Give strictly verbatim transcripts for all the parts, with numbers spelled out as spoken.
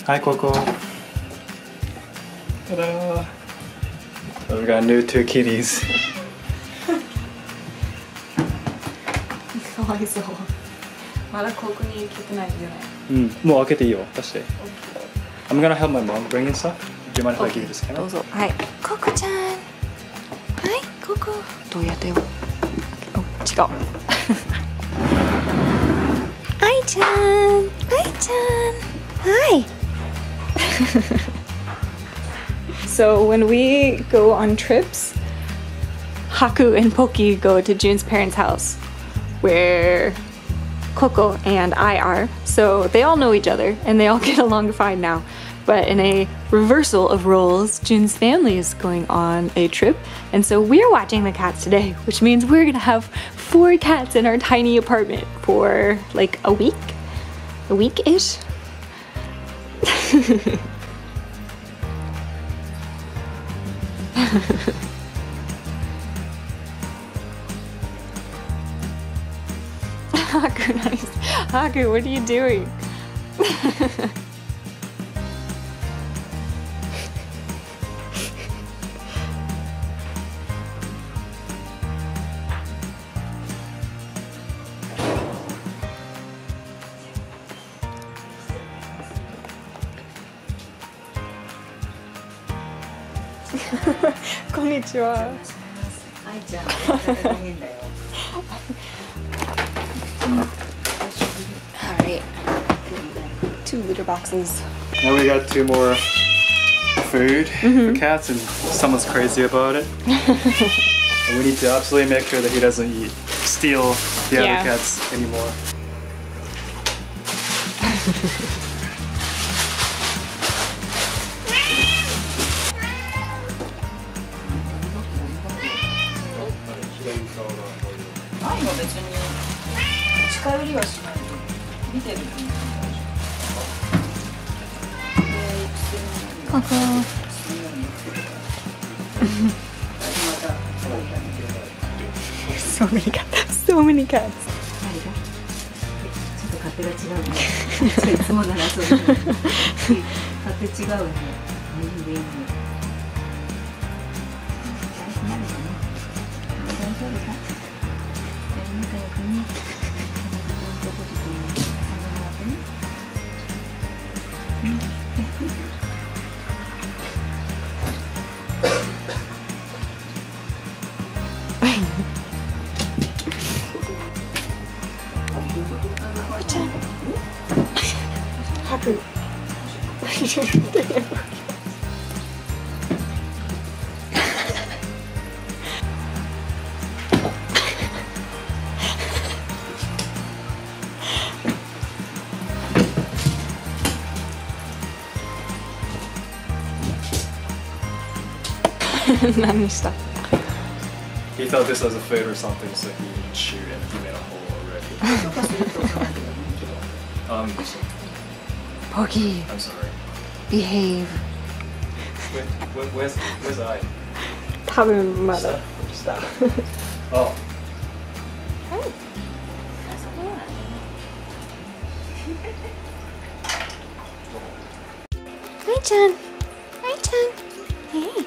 Hi, Koko. Ta-da! So we got new two kitties. かわいそう。まだここに行けてないんじゃない？ うん、もう開けていいよ。出して。I'm gonna help my mom bring in stuff. Do you mind if I give you this camera? どうぞ。はい。ココちゃん。はい、ココ。どうやってよ。お、違う。愛ちゃん。愛ちゃん。Hi. So when we go on trips, Haku and Poki go to June's parents' house, where Koko and I are. So they all know each other and they all get along fine now. But in a reversal of roles, June's family is going on a trip, and so we're watching the cats today, which means we're gonna have four cats in our tiny apartment for like a week, a week-ish. Haku, nice. Haku, what are you doing? Konnichiwa. Alright. Two litter boxes. Now we got two more food mm-hmm. for cats, and someone's crazy about it. And we need to absolutely make sure that he doesn't eat, steal the yeah. other cats anymore. Koko. So many cats. So many cats. Haku. He thought this was a food or something, so he didn't shoot and he made a hole already. um, Poki. I'm sorry. Behave. Wait, where, where's, where's I? 多分まだ。 Oh. Hey. Hi-chan. Hi-chan. Hey.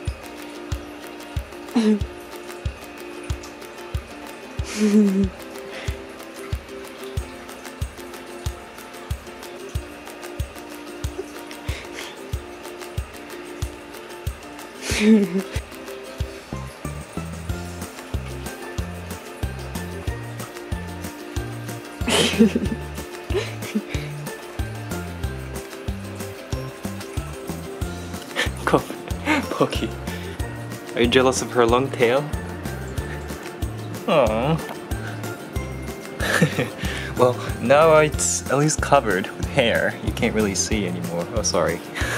Poki, are you jealous of her long tail? Aww. Well, now it's at least covered with hair. You can't really see anymore. Oh, sorry.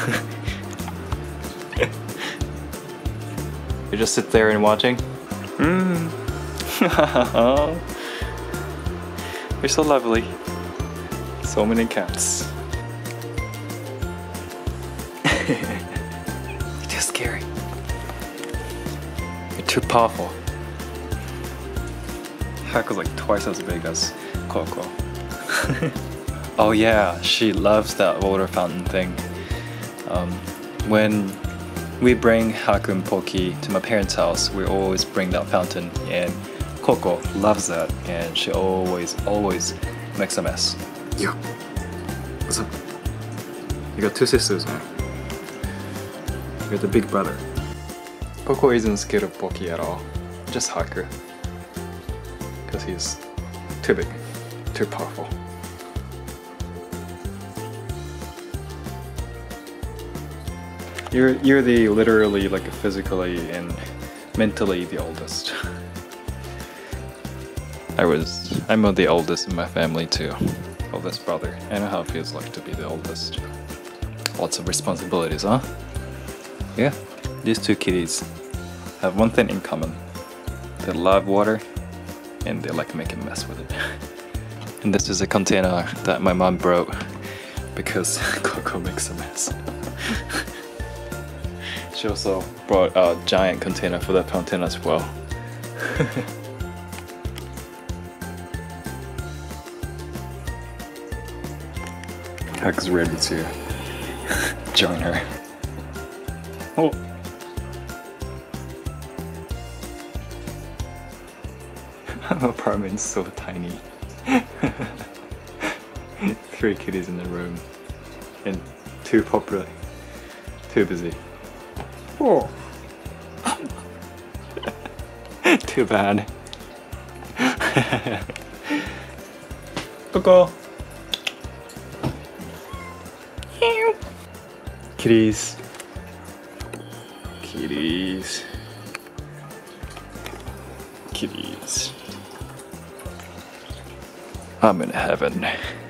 You just sit there and watching? Hmm. You're so lovely. So many cats. You're too scary. You're too powerful. Haku's like twice as big as Koko. Oh yeah, she loves that water fountain thing. Um, when we bring Haku and Poki to my parents' house, we always bring that fountain, and Koko loves that, and she always, always makes a mess. Yo, what's up? You got two sisters, man. You're the big brother. Koko isn't scared of Poki at all, just Haku. Because he's too big, too powerful. You're you're the literally, like, physically and mentally the oldest. I was I'm the oldest in my family too. Oldest brother. I know how it feels like to be the oldest. Lots of responsibilities, huh? Yeah. These two kitties have one thing in common. They love water and they like making a mess with it. And this is a container that my mom broke because Koko makes a mess. She also brought a giant container for that fountain as well. Haku's ready to join her. Oh. Our apartment's so tiny. Three kitties in the room and two popular, too busy. Oh. Too bad. Koko. Kitties. Kitties. Kitties. I'm in heaven.